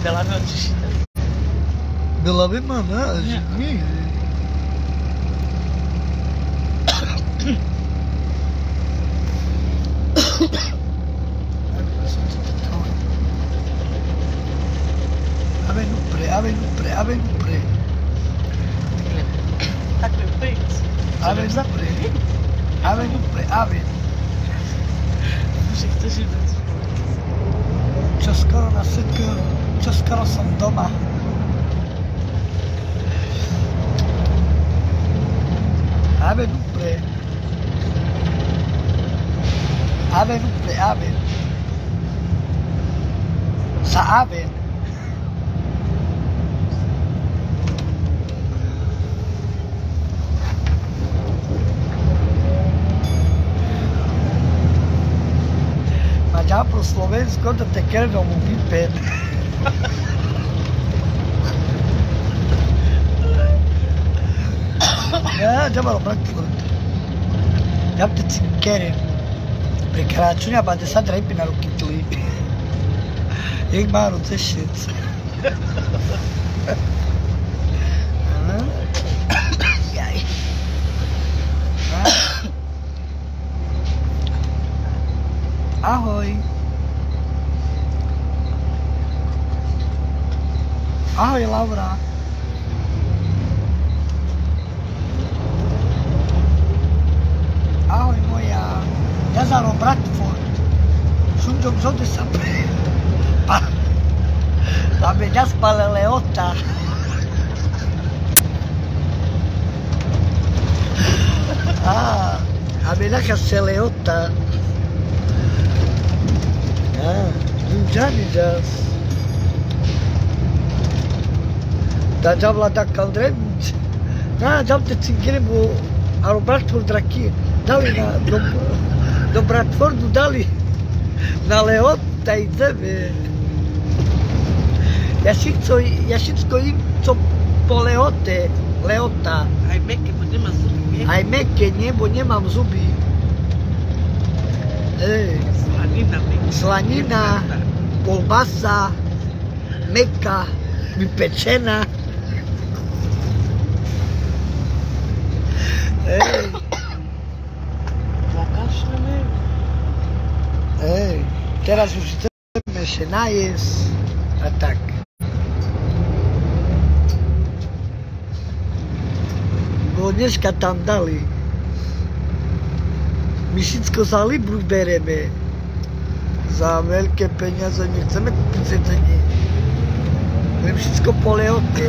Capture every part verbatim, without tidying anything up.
Byla by odřešíte. Byla by má, ne? Živní. Ave nupre, ave nupre, ave nupre. Takhle pryč. Ave nupre, ave nupre, ave. Že chceš jít. Čoskoro na setku, čoskoro som doma. Ave nupre. Ave nupre, ave. Sa ave. Já pro Slovensko to te quero domů vypět. Já já mám Frankfurt. Já te cinkere. Prekračujem a bade sa drejpi na ruky tli. Jak má ruce šec. Ahoj. Ahoj, Laura. Ahoj, moja. Ja zaro Bradford. Sunt do de sapre. Pa. La vedeas Paleleota. Ah, a vedeas Caseleota. Ah, Giuliani jas. Da javla da Kaldrenic. Na, javte cinkrebo a Bradford draki. Dali na do, do Bradfordu dali na Leota ideme. Ja všetko, ja všetko im co po Leote, Leota. Aj meké, bo nemá zuby. Aj meké, nie, bo nemám zuby. Ej. Slanina, meká. Slanina, kolbasa, meká, vypečená. Ej. Zakašľané. Ej, teraz už chceme sa najesť a tak. Bo dneska tam dali. My všetko za Libru bereme. Za veľké peniaze nechceme kúpiť zjedenie. My všetko po Leote.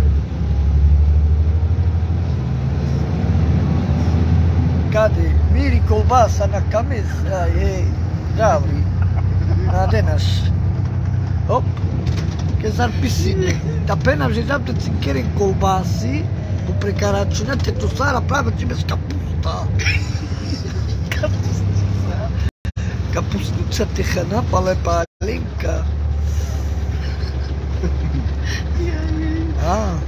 Kade? Miri kolbasa na kamez. Jej, dávli. Nadenaš. Hop. Che zarpisine. Da pena že dám te cinkere kolbasi, po prekračunate tu Sara prava će bez kapusta. Kapustnica tehana pale palinka. Ah.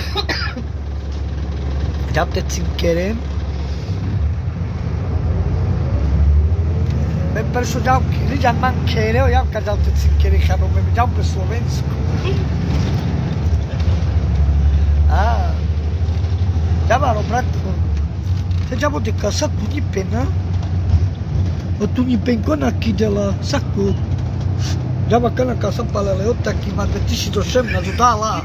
Dám te cinkere. Me perso ďavky, ľudia mankere, o javka dal te cinkere chano, me mi dal po Slovensku. Ah. Davaro, bratko. Te ďavo de kasat tu ni pena. O tu ni penkona kidela, saku. Ďava kana kasat pala Leota ki ma dve tisíc osemnásť dala.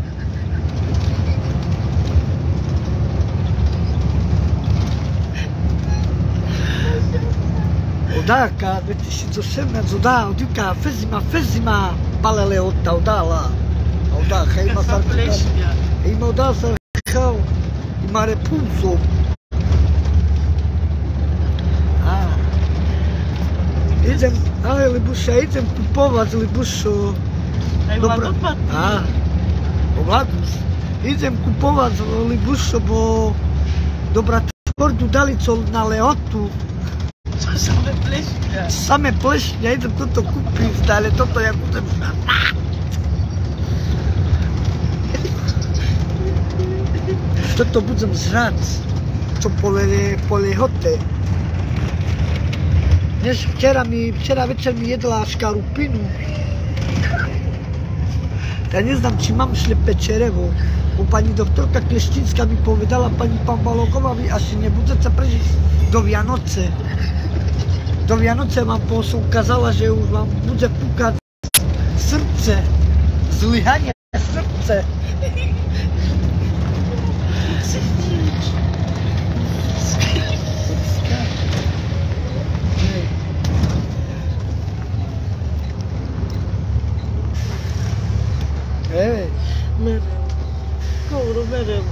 Odaka dve tisíc osemnásť dá, odika fezima, fezima pala Leota odala. Odaka ima sa ima odala sa chao. Ima repulso. Ah. Idem, ale Libuša, idem kupovať, Libušo. Aj Vladu patrí. Ah, o Vladus. Idem kupovať, Libušo, bo do Bradfordu dali co na Leotu. Same plešňa. Same plešňa, idem toto kúpiť, ale toto ja budem žrať. Toto budem žrať, čo po Leote. Dnes včera mi, včera večer mi jedla škarupinu. Ja neznám, či mám šlepe čerevo. Bo pani doktorka Kleštinská mi povedala, pani Pambalogová, vy asi nebudete prežiť do Vianoce. Do Vianoce vám posol ukázala, že už vám bude púkať srdce. Zlyhanie srdce. Hej. Mereu. Couro, mereu.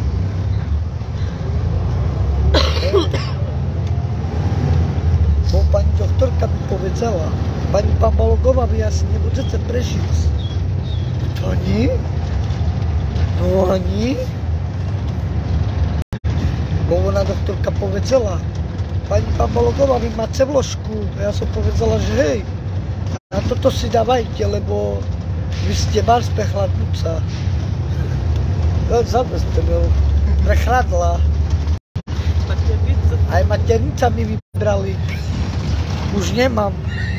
Bo pani doktorka mi povedala, pani Pambalogová, vy asi nebudete prežiť. To nie? No ani? Bo ona doktorka povedala, pani Pambalogová, vy máte vložku. Ja som povedala, že hej, na toto si dávajte, lebo vy ste bars prechladnúca. Ja zabezpečil, prechladla. Maternica. Aj maternica mi vybrali. Už nemám.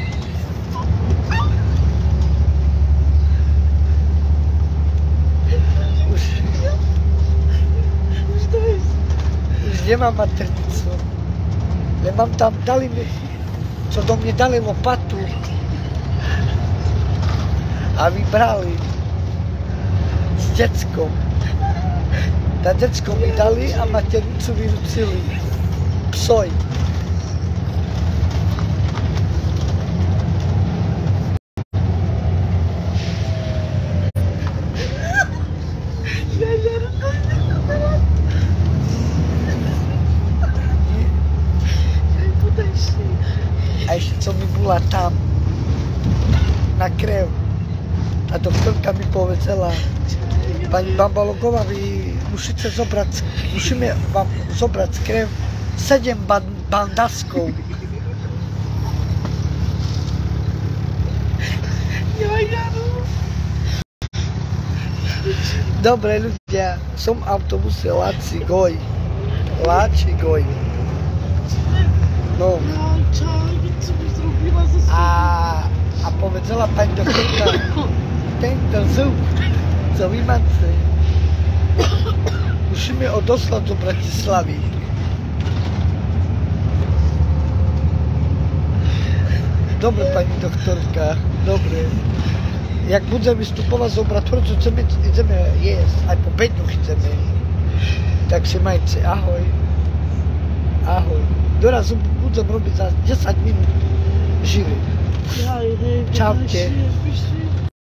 Už, Už to je. už nemám maternicu. Nemám tam, dali mi, čo do mne dali lopatu. A vybrali s deckom. Tá decko mi dali a maternicu vyrúcili. Psoj. A ešte co mi bola tam na krev. A doktorka mi povedala, pani Pambalogová, vy musíte zobrať, musíme vám zobrať krev sedem bandaskov. Dobre ľudia, som v autobuse Láci Goj. Láči Goj. No. A, a povedala pani doktorka, tento zub, co vy máte, musíme odoslať do Bratislavy. Dobre, pani doktorka, dobre. Jak budeme vystupovať z obratorcu, ideme, ideme jesť, aj po bedňu chceme. Tak si majte, ahoj. Ahoj. Doraz budem robiť za desať minút živý. Čaute.